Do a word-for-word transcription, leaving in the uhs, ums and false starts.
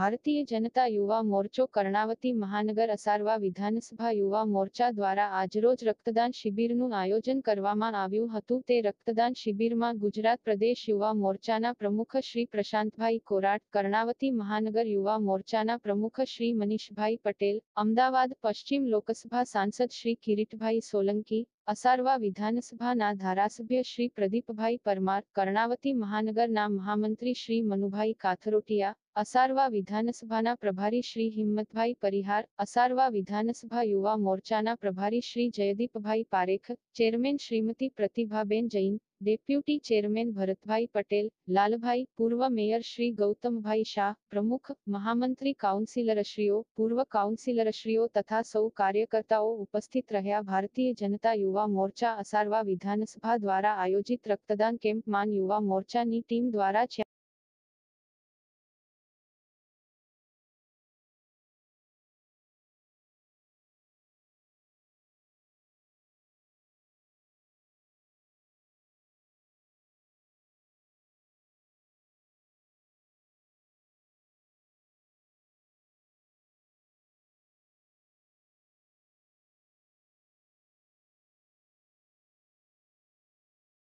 ભારતીય જનતા યુવા મોરચો કર્ણાવતી મહાનગર અસારવા વિધાનસભા યુવા મોરચા દ્વારા આજરોજ રક્તદાન શિબિરનું આયોજન કરવામાં આવ્યું હતું તે રક્તદાન શિબિરમાં ગુજરાત પ્રદેશ યુવા મોરચાના પ્રમુખ શ્રી પ્રશાંતભાઈ કોરાટ, કર્ણાવતી મહાનગર યુવા મોરચાના પ્રમુખ શ્રી મનીષભાઈ પટેલ, અમદાવાદ પશ્ચિમ લોકસભા સાંસદ શ્રી કિરીટભાઈ સોલંકી, અસારવા વિધાનસભાના ધારાસભ્ય શ્રી પ્રદીપભાઈ પરમાર, કર્ણાવતી મહાનગરના મહામંત્રી શ્રી મનુભાઈ કાથરોટિયા, અસારવા વિધાનસભાના પ્રભારી શ્રી હિંમતભાઈ પરિહાર, અસારવા વિધાનસભા યુવા મોરચાના પ્રભારી Shri Jaydeepbhai Parekh, chairman Shrimati Pratibhaben Jain, deputy chairman Bharatbhai Patel, Lalbhai, પૂર્વ મેયર શ્રી ગૌતમભાઈ શાહ, પ્રમુખ, મહામંત્રી કાઉન્સિલરશ્રીઓ, પૂર્વ કાઉન્સિલરશ્રીઓ તથા સૌ કાર્યકર્તાઓ ઉપસ્થિત રહ્યા. ભારતીય જનતા યુવા મોરચા અસારવા વિધાનસભા દ્વારા આયોજિત રક્તદાન કેમ્પમાં યુવા મોરચાની ટીમ દ્વારા